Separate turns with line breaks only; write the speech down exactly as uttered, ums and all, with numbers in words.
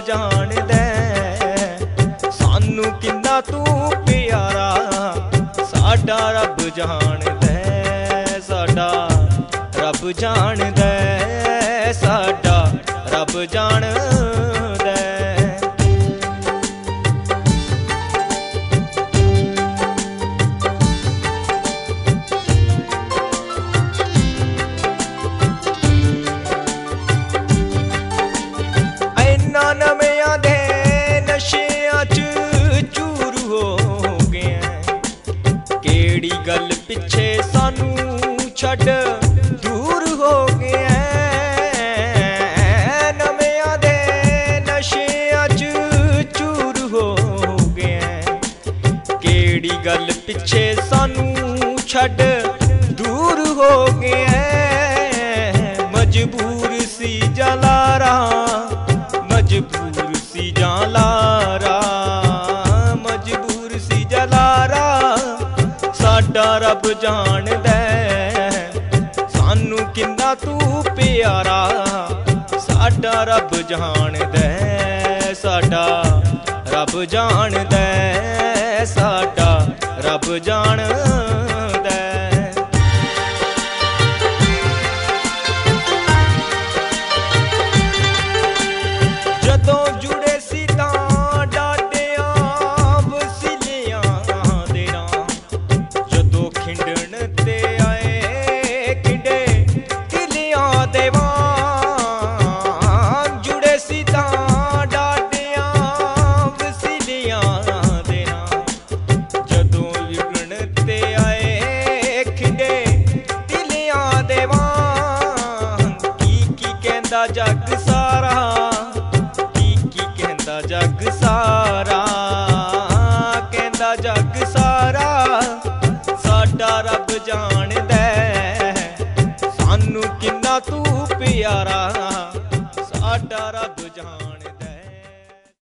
जाणदा सानू किन्ना तू प्यारा साडा रब जाणदा साडा रब जाणदा साडा रब जाणदा। नमियां दे नशियां च चूर हो गए केड़ी गल पिछे सानू छड़ दूर हो गए नमियां दे नशियां च चूर हो गए केड़ी गल पिछे सानू छड़ दूर हो गए मजबूर सी जलारा मजबूर सी जालारा मजबूर सी जलारा साडा रब जाणदा सानू किन्ना तू प्यारा साडा रब जाणदा साडा रब जाणदा साडा रब जाणदा। जदों जुड़े सी तां डाडियां वसीलियां दे नां जदों खिंडण ते आए खिंडे तिलियां दे वां जुड़े सी तां डाडियां वसीलियां दे नां जदों जुड़न ते आए खिंडे तिलियां दे वां की की कहंदा जग सारा जग सारा कहंदा जग सारा साडा रब जाणदा सानू किन्ना तू प्यारा साडा रब जान।